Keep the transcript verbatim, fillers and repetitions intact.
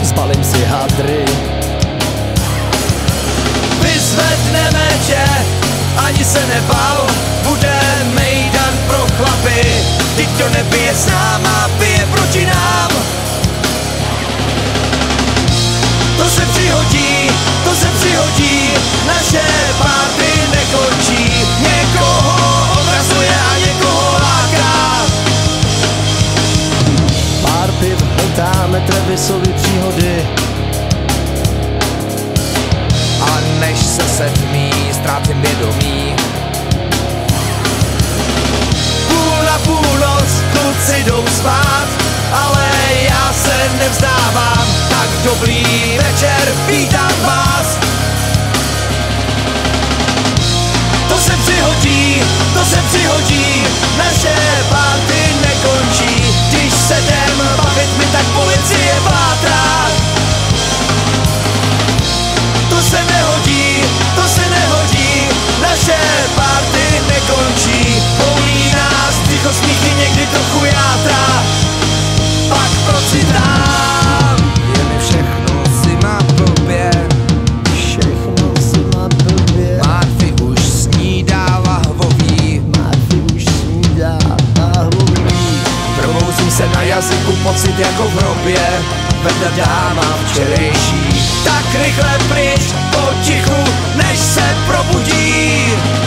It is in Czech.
zbalím si hadry. Vyzvedneme tě, ani se nebal, bude mejdan pro chlapy. Teď to nebije s náma, bije proti nám. To se přihodí, to se přihodí, naše party nekončí. Někoho odrazuje a někoho láká. Pár piv, hltáme Travisovy příhody. A než se sedmí, ztrácím vědomí. Půl na půl noc, kluci jdou spát, ale já se nevzdávám. Tak dobrý večer, vítám vás. To se přihodí, to se přihodí, naše party nekončí. Když se jdem bavit mi, tak policie pátrá. To se nehodí, to se nehodí, naše party nekončí. Bolí nás, ticho smíchy někdy trochu játra, pak procitám. Je mi všechno zima blbě, Všechno zima blbě. Márfi už snídá lahvový, Márfi už snídá lahvový. probouzím se na jazyku, pocit jako v hrobě. Vedle dáma včerejší, tak rychle pryč, potichu, než se probudí.